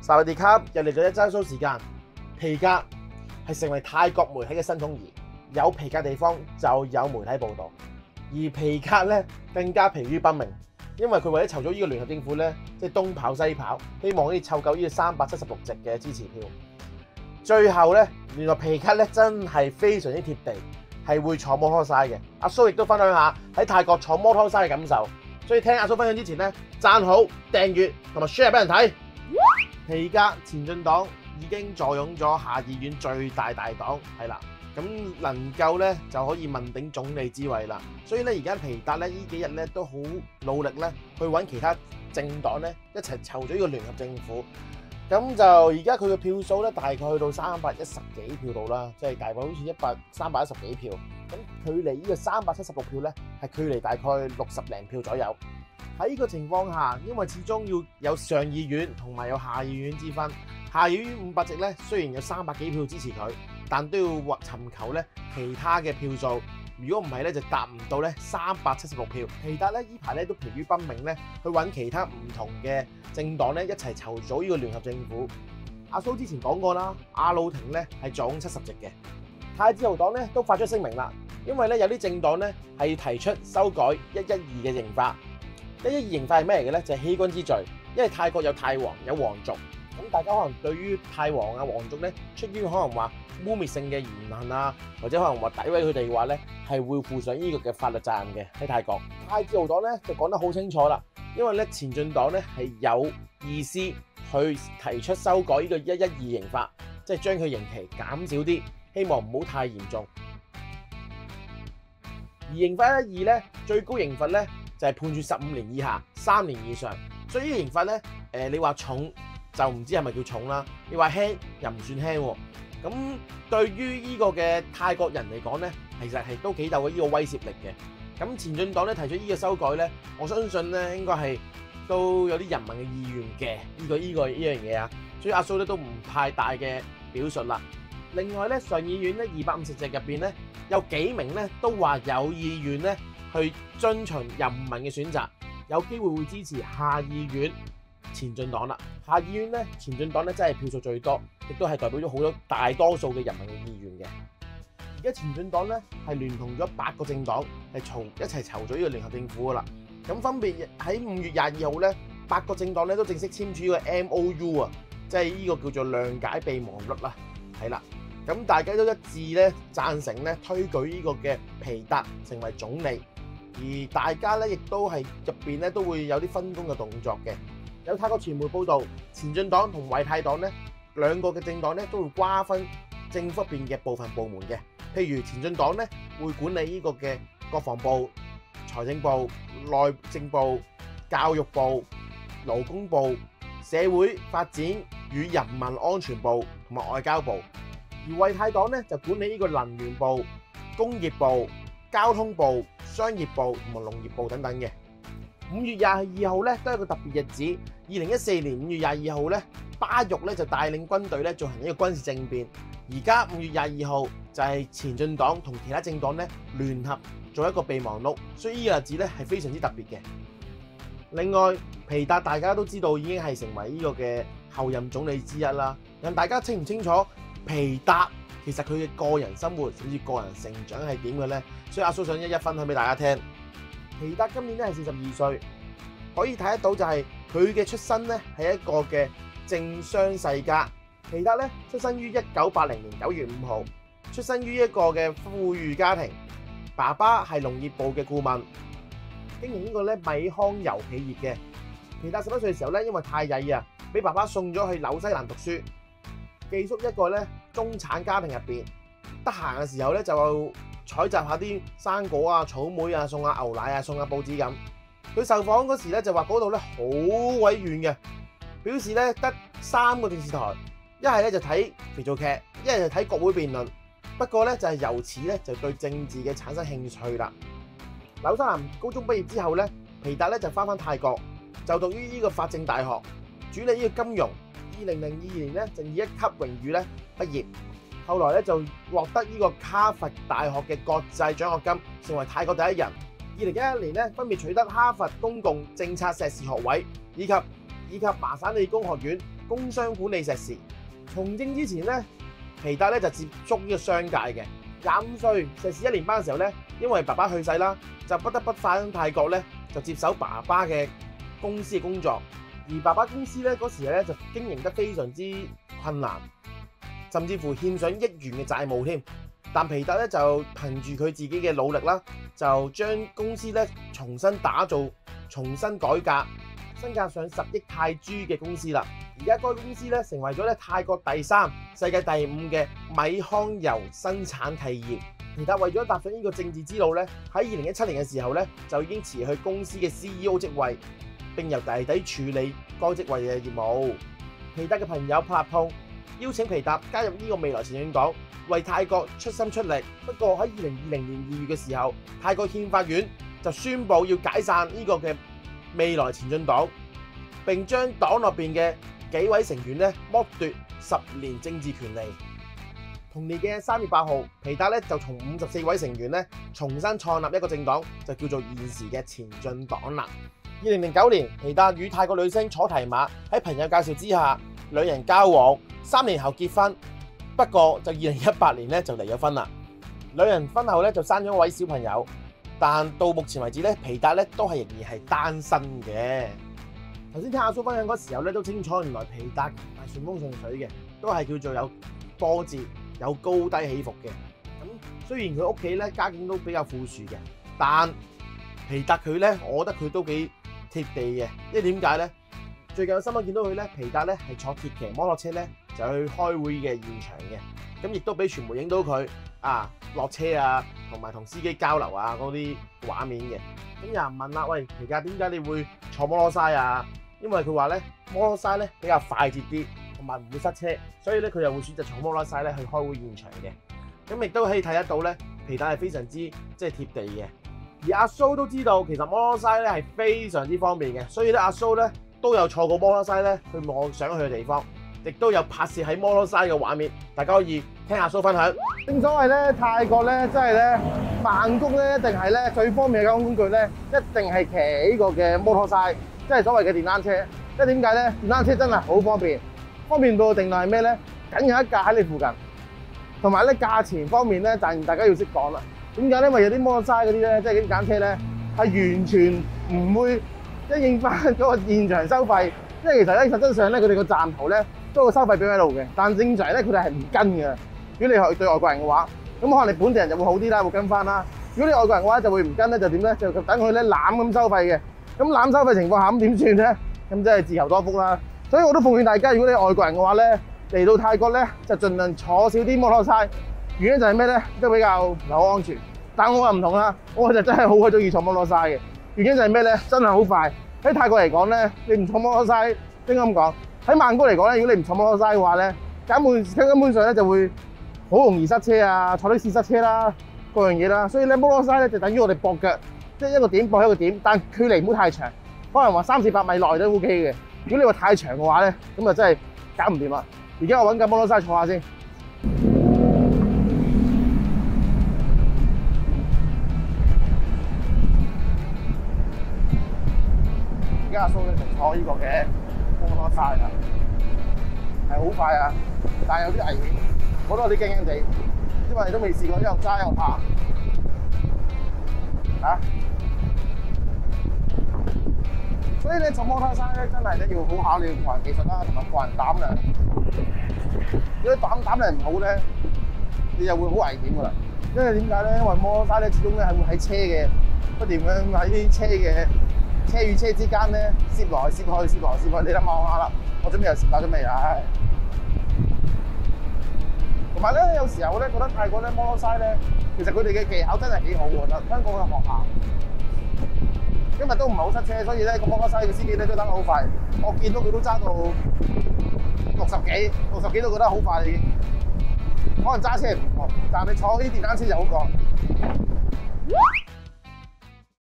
薩瓦迪卡又嚟咗一周 show 時間。皮革係成為泰國媒體嘅新統兒，有皮革地方就有媒體報導，而皮革咧更加疲於奔命，因為佢為咗籌組呢個聯合政府咧，即係東跑西跑，希望可以湊夠呢個376席嘅支持票。最後咧，原來皮革咧真係非常之貼地，係會坐摩托曬嘅。阿蘇亦都分享下喺泰國坐摩托曬嘅感受，所以聽阿蘇分享之前咧，讚好、訂閱同埋 share 俾人睇。皮革前進黨已經坐擁咗下議院最大黨，係啦，咁能夠咧就可以問鼎總理之位啦。所以咧而家皮達咧呢幾日咧都好努力咧去揾其他政黨咧一齊籌咗呢個聯合政府。咁就而家佢嘅票數咧大概去到310幾票度啦，即係大概好似310幾票。咁距離呢個376票咧係距離大概60零票左右。喺呢個情況下，因為始終要有上議院同埋有下議院之分。下議院500席咧，雖然有300幾票支持佢，但都要尋求咧其他嘅票數。如果唔係咧，就達唔到咧376票。皮達咧依排咧都疲於奔命咧，去揾其他唔同嘅政黨咧一齊籌組呢個聯合政府。阿蘇之前講過啦，阿魯廷咧係總70席嘅。泰自由黨咧都發出聲明啦，因為咧有啲政黨咧係提出修改112嘅刑法。112刑法係咩嚟嘅咧？就係欺君之罪。因為泰國有泰王有皇族。咁大家可能對於泰王啊、皇族咧，出於可能話污蔑性嘅言行啊，或者可能話詆毀佢哋嘅話咧，係會負上呢個嘅法律責任嘅喺泰國。泰自由黨咧就講得好清楚啦，因為咧前進黨咧係有意思去提出修改呢個112刑法，即係將佢刑期減少啲，希望唔好太嚴重。而刑法112咧最高刑罰咧就係判處15年以下3年以上，所以呢個刑罰咧你話重，就唔知係咪叫重啦？你話輕又唔算輕喎。咁對於呢個嘅泰國人嚟講咧，其實係都幾有呢個威懾力嘅。咁前進黨咧提出呢個修改咧，我相信咧應該係都有啲人民嘅意願嘅呢樣嘢啊。所以阿蘇咧都唔太大嘅表述啦。另外咧上議院咧250席入邊咧有幾名咧都話有意願咧去遵循人民嘅選擇，有機會會支持下議院前進黨啦。下議院咧前進黨咧真係票數最多，亦都係代表咗好多大多數嘅人民嘅意願嘅。而家前進黨咧係聯同咗8個政黨係一齊籌咗呢個聯合政府噶啦。咁分別喺5月22號咧8個政黨咧都正式簽署呢個 MOU 啊，即係呢個叫做諒解備忘錄啦。係啦，咁大家都一致咧贊成咧推舉呢個嘅皮達成為總理，而大家咧亦都係入邊咧都會有啲分工嘅動作嘅。有泰國傳媒報道，前進黨同為泰黨咧兩個嘅政黨咧都會瓜分政府入邊嘅部分部門嘅，譬如前進黨咧會管理呢個嘅國防部、財政部、內政部、教育部、勞工部、社會發展與人民安全部同埋外交部，而為泰黨咧就管理呢個能源部、工業部、交通部、商業部同埋農業部等等嘅。5月22號咧都係一個特別日子。2014年5月22號咧，巴育咧就帶領軍隊咧進行一個軍事政變。而家5月22號就係前進黨同其他政黨咧聯合做一個備忘錄，所以呢個日子咧係非常之特別嘅。另外，皮達大家都知道已經係成為呢個嘅後任總理之一啦。咁大家清唔清楚皮達其實佢嘅個人生活甚至個人成長係點嘅咧？所以阿蘇想一一分享俾大家聽。皮達今年咧係42歲，可以睇得到就係佢嘅出身咧係一個嘅政商世家。皮達咧出生於1980年9月5號，出生於一個嘅富裕家庭，爸爸係農業部嘅顧問，經營呢個咧米糠油企業嘅。皮達11歲嘅時候咧，因為太曳啊，俾爸爸送咗去紐西蘭讀書，寄宿一個咧中產家庭入邊。得閒嘅時候咧就採集下啲生果啊、草莓啊，送下牛奶啊，送下報紙咁。佢受訪嗰時咧就話嗰度咧好鬼遠嘅，表示咧得3個電視台，一係咧就睇肥皂劇，一係就睇國會辯論。不過咧就係由此咧就對政治嘅產生興趣啦。紐西蘭高中畢業之後咧，皮達咧就翻泰國，就讀於呢個法政大學，主理呢個金融。2002年咧就以1級榮譽咧畢業。後來咧就獲得呢個哈佛大學嘅國際獎學金，成為泰國第一人。2011年咧分別取得哈佛公共政策碩士學位以及麻省理工學院工商管理碩士。從政之前咧，皮達咧就接觸呢個商界嘅。25歲碩士1年班嘅時候咧，因為爸爸去世啦，就不得不返泰國咧，就接手爸爸嘅公司嘅工作。而爸爸公司咧嗰時咧就經營得非常之困難，甚至乎欠上億元嘅債務添。但皮達咧就憑住佢自己嘅努力啦，就將公司咧重新打造、重新改革，身價上10億泰銖嘅公司啦。而家該公司咧成為咗咧泰國第3、世界第5嘅米糠油生產企業。皮達為咗踏上呢個政治之路咧，喺2017年嘅時候咧就已經辭去公司嘅 CEO 職位，並由弟弟處理該職位嘅業務。皮達嘅朋友帕納通邀請皮達加入呢個未來前進黨，為泰國出心出力。不過喺2020年2月嘅時候，泰國憲法院就宣布要解散呢個嘅未來前進黨，並將黨入邊嘅幾位成員咧剝奪10年政治權利。同年嘅3月8號，皮達咧就從54位成員咧重新創立一個政黨，就叫做現時嘅前進黨啦。2009年，皮達與泰國女星楚提瑪喺朋友介紹之下，兩人交往，3年後結婚。不過就2018年咧就離咗婚啦。兩人婚後咧就生咗一位小朋友，但到目前為止咧，皮達咧都係仍然係單身嘅。頭先聽阿蘇分享嗰時候咧，都清楚原來皮達係順風順水嘅，都係叫做有波折、有高低起伏嘅。咁雖然佢屋企咧家境都比較富庶嘅，但皮達佢咧，我覺得佢都幾貼地嘅。因為點解咧？最近有新聞見到佢咧，皮達咧係坐鐵騎摩托車咧就去開會嘅現場嘅，咁亦都俾傳媒影到佢落車啊，同埋同司機交流啊嗰啲畫面嘅。咁有人問啦，喂，皮達點解你會坐摩托車啊？因為佢話咧摩托車咧比較快捷啲，同埋唔會塞車，所以咧佢又會選擇坐摩托車咧去開會現場嘅。咁亦都可以睇得到咧，皮達係非常之即係貼地嘅。而阿蘇都知道，其實摩托車咧係非常之方便嘅，所以咧阿蘇咧都有坐過摩托車咧去我想去嘅地方，亦都有拍攝喺摩托車嘅畫面，大家可以聽阿蘇分享。正所謂咧，泰國咧真係咧曼谷咧一定係咧最方便嘅交通工具咧，一定係騎呢個嘅摩托車，即係所謂嘅電單車。即係點解咧？電單車真係好方便，方便到嘅定律係咩咧？僅有一架喺你附近，同埋咧價錢方面咧，大家要識講啦。點解咧？因為有啲摩托車嗰啲咧，即係啲電單車咧，係完全唔會因應翻嗰個現場收費。因為其實咧，實質上咧，佢哋個站頭咧都有收費表喺度嘅，但正常咧，佢哋係唔跟嘅。如果你係對外國人嘅話，咁可能你本地人就會好啲啦，會跟翻啦。如果你外國人嘅話，就會唔跟咧，就點咧？就等佢咧攬咁收費嘅。咁攬收費情況下，咁點算咧？咁即係自求多福啦。所以我都奉勸大家，如果你係外國人嘅話咧，嚟到泰國咧，就盡量坐少啲摩托車。原因就係咩咧？都比較唔係好安全。但我又唔同啦，我就真係好鬼中意坐摩托車嘅。原因就係咩咧？真係好快。喺泰國嚟講咧，你唔坐摩托車，應該咁講。喺曼谷嚟講咧，如果你唔坐摩托車嘅話咧，根本上咧就會好容易塞車啊，坐的士塞車啦，各樣嘢啦。所以咧，摩托車咧就等於我哋駁腳，即係一個點駁一個點，但距離唔好太長，可能話300-400米內都 OK 嘅。如果你話太長嘅話咧，咁就真係搞唔掂啦。而家我揾架摩托車坐下先。而家阿蘇咧就坐呢個嘅摩托車啦，係好快啊，但係有啲危險，我都有啲驚驚地，因為都未試過一路揸一路拍所以咧坐摩托車咧真係咧要好考慮個人技術啦，同埋個人膽量。如果膽量唔好咧，你就會好危險噶啦。因為點解咧？因為摩托車咧始終咧係會喺車嘅不斷咁喺啲車嘅車與車之間咧攝來攝去，攝來攝去。你諗下啦，我準備又攝下準備啊！同埋咧，有時候咧覺得泰國咧摩托車咧，其實佢哋嘅技巧真係幾好喎。香港嘅學校今日都唔係好塞車，所以咧個摩托車嘅司機咧都等得好快。我見到佢都揸到60幾都覺得好快已經。可能揸車唔同，但係你坐呢啲電單車就好過。